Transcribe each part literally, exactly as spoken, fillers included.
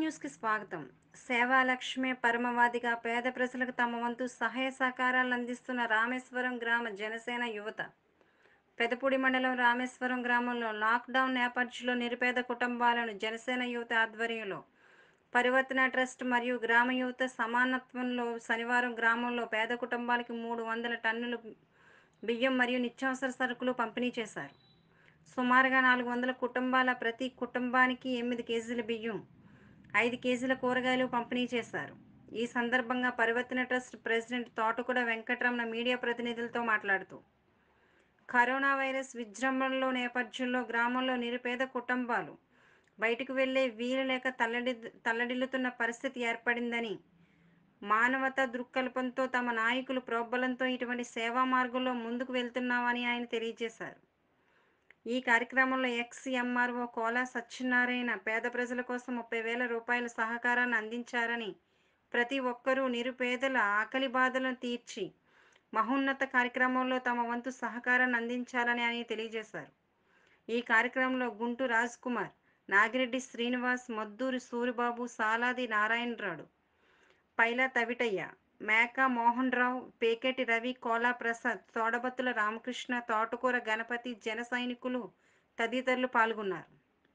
న్యూస్కి స్వాగతం. సేవాలక్ష్మే పరమవాదిగా పేద ప్రజలకు తమ వంతు సహాయ సహకారాలు అందిస్తున్న రామేశ్వరం గ్రామ జనసేన యువత. పెదపూడి మండలం రామేశ్వరం గ్రామంలో లాక్డౌన్ నేపథ్యంలో నిరుపేద కుటుంబాలను జనసేన యువత ఆధ్వర్యంలో పరివర్తన ట్రస్ట్ మరియు గ్రామ యువత సమానత్వంలో శనివారం గ్రామంలో పేద కుటుంబాలకి మూడు వందల టన్నులు బియ్యం మరియు నిత్యావసర సరుకులు పంపిణీ చేశారు. సుమారుగా నాలుగు వందల కుటుంబాల ప్రతి కుటుంబానికి ఎనిమిది కేజీల బియ్యం, ఐదు కేజీల కూరగాయలు పంపిణీ చేశారు. ఈ సందర్భంగా పరివర్తన ట్రస్ట్ ప్రెసిడెంట్ తోటకూర వెంకటరమణ మీడియా ప్రతినిధులతో మాట్లాడుతూ, కరోనా వైరస్ విజృంభణలో నేపథ్యంలో గ్రామంలో నిరుపేద కుటుంబాలు బయటకు వెళ్లే వీలు లేక తల్లడి తల్లడిల్లుతున్న పరిస్థితి ఏర్పడిందని, మానవతా దృక్కల్పంతో తమ నాయకులు ప్రోద్బలంతో ఇటువంటి సేవా మార్గంలో ముందుకు వెళ్తున్నామని ఆయన తెలియజేశారు. ఈ కార్యక్రమంలో ఎక్స్ ఎంఆర్ఓ కోలా సత్యనారాయణ పేద ప్రజల కోసం ముప్పై వేల రూపాయల సహకారాన్ని అందించారని, ప్రతి ఒక్కరూ నిరుపేదల ఆకలి బాధలను తీర్చి మహోన్నత కార్యక్రమంలో తమ వంతు సహకారాన్ని అందించాలని ఆయన తెలియజేశారు. ఈ కార్యక్రమంలో గుంటు రాజ్ కుమార్, నాగిరెడ్డి శ్రీనివాస్, మద్దూరి సూరిబాబు, సాలాది నారాయణరాడు, పైలా తవిటయ్య, మేక మోహన్ రావు, పేకెటి రవి, కోలా ప్రసాద్, తోడబత్తుల రామకృష్ణ, తోటకూర గణపతి, జన సైనికులు తదితరులు పాల్గొన్నారు.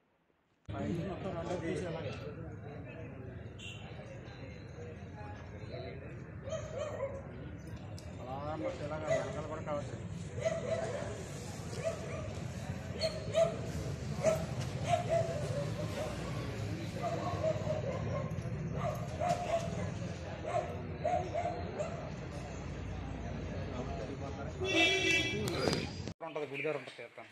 ఉంటుంది గుడి దగ్గర ఉంటుంది తీర్థం.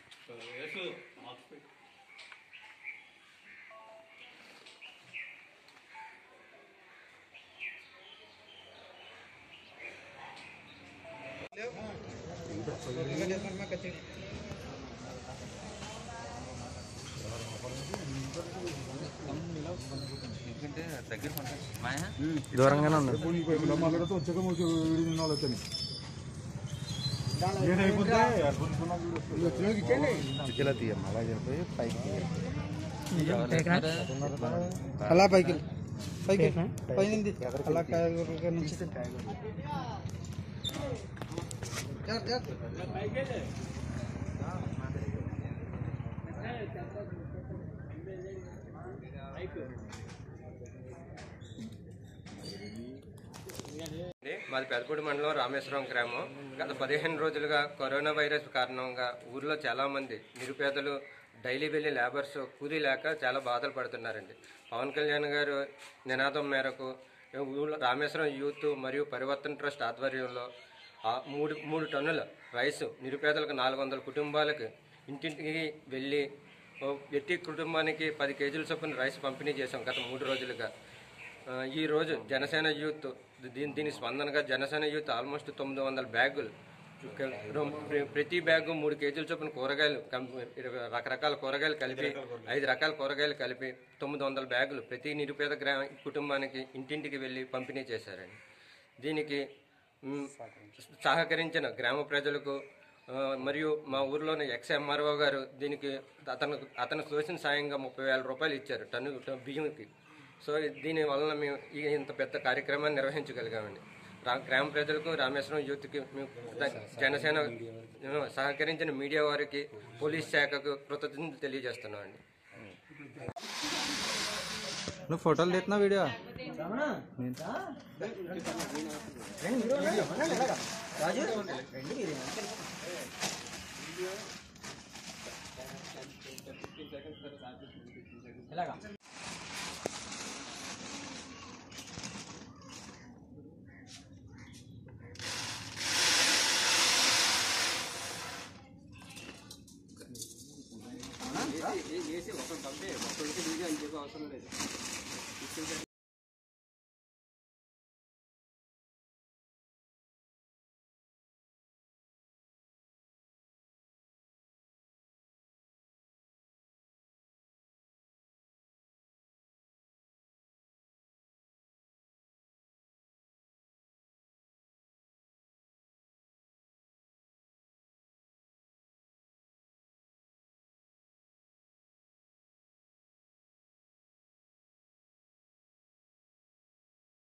దూరంగానే ఉంది. అలా పైకి పైకి పైన అలా నుంచి మాది పెదపూడి మండలం రామేశ్వరం గ్రామం. గత పదిహేను రోజులుగా కరోనా వైరస్ కారణంగా ఊర్లో చాలామంది నిరుపేదలు డైలీ వెళ్ళి లేబర్స్ కూలీ లేక చాలా బాధలు పడుతున్నారండి. పవన్ కళ్యాణ్ గారు నినాదం మేరకు ఊళ్ళో రామేశ్వరం యూత్ మరియు పరివర్తన ట్రస్ట్ ఆధ్వర్యంలో మూడు మూడు టన్నుల రైసు నిరుపేదలకు నాలుగు వందల కుటుంబాలకు ఇంటింటికి వెళ్ళి ప్రతి కుటుంబానికి పది కేజీల చొప్పున రైస్ పంపిణీ చేశాం గత మూడు రోజులుగా. ఈరోజు జనసేన యూత్ దీని దీని స్పందనగా జనసేన యూత్ ఆల్మోస్ట్ తొమ్మిది వందల బ్యాగులు, ప్రతి బ్యాగు మూడు కేజీల చొప్పున కూరగాయలు, రకరకాల కూరగాయలు కలిపి ఐదు రకాల కూరగాయలు కలిపి తొమ్మిది వందల బ్యాగులు ప్రతి నిరుపేద గ్రా కుటుంబానికి ఇంటింటికి వెళ్ళి పంపిణీ చేశారండి. దీనికి సహకరించిన గ్రామ ప్రజలకు మరియు మా ఊర్లోని ఎక్స్ ఎంఆర్ఓ గారు దీనికి అతను అతను తోచిన సాయంగా ముప్పై వేల రూపాయలు ఇచ్చారు టన్ను బియ్యంకి. సో దీని వలన మేము ఈ ఇంత పెద్ద కార్యక్రమాన్ని నిర్వహించగలిగామండి. రా గ్రామ ప్రజలకు, రామేశ్వరం యూత్కి మేము జనసేన సహకరించిన మీడియా వారికి, పోలీస్ శాఖకు కృతజ్ఞతలు తెలియజేస్తున్నామండి. నువ్వు ఫోటోలు తీస్తున్నా వీడియో ఏసీ ఒకటి పంపే ఒకరికి అవసరం లేదు.